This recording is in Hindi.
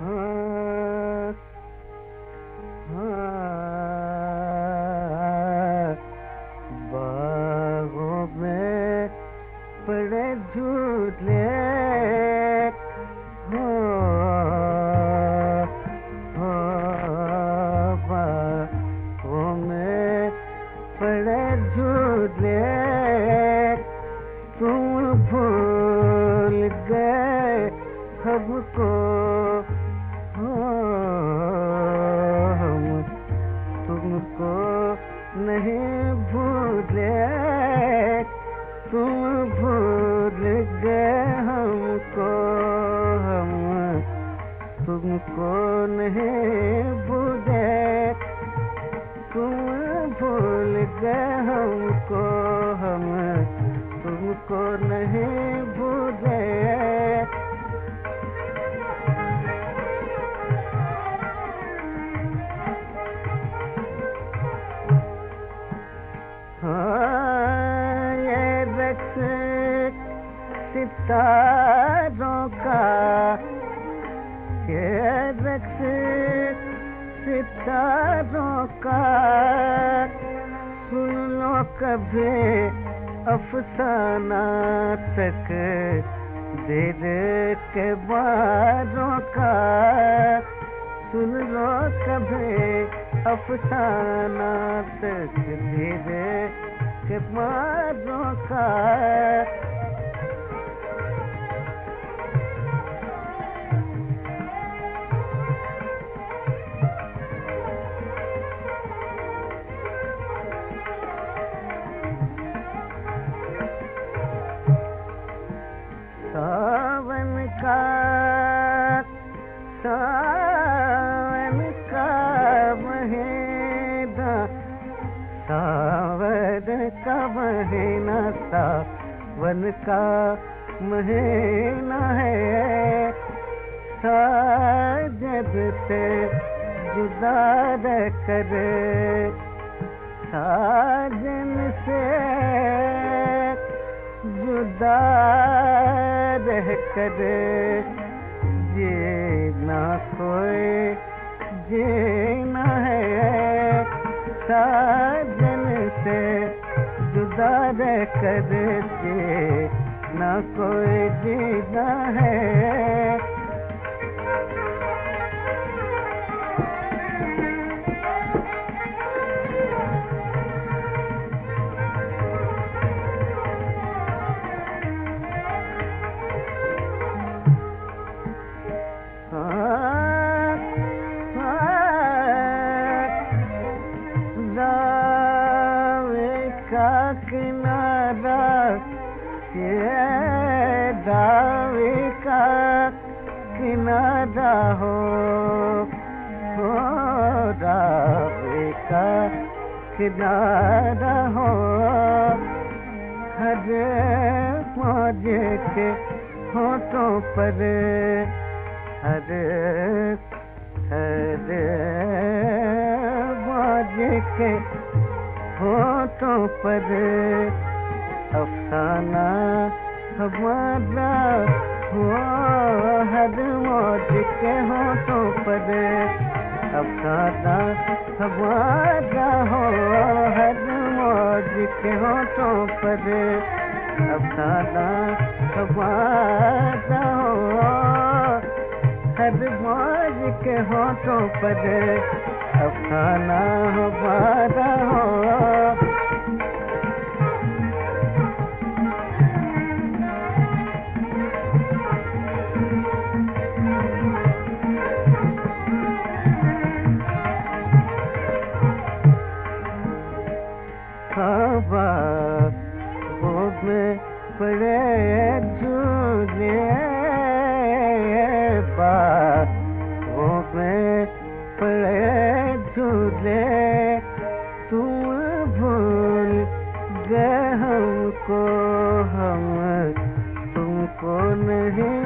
हाँ, हाँ, बागों में पड़े झूले हो, बागों में पड़े झूले तुम भूल गए हमको हम तुमको नहीं भूले तुम भूल गए हमको हम तुमको नहीं भूले तुम भूल गए हमको हम तुमको नहीं भूले सितारों का ये रक्स सितारों का सुन लो कभी अफसाना तक दिल के बारों का सुन लो कभी अफसाना तक दिल के बारों का सावन का महीना सावन का महीना सावन का महीना है साजन से जुदा कर साजन से जुदा रह कर जीना कोई जीना है साजन से जुदा रह कर जीना कोई जीना है किनारा ये दावे का किनारा हो दावे का किनारा हो हर मौज के होठों पर हर मौज के होठों पर अफसाना हमारा हो हर मौज के होठों पर अफसाना हमारा हो हर मौज के होठों पर अफसाना हमारा हो हर मौज के होठों पर अफसाना हमारा हो बागों में पड़े झूले बागों में पड़े झूले तुम भूल गए हमको हम तुमको नहीं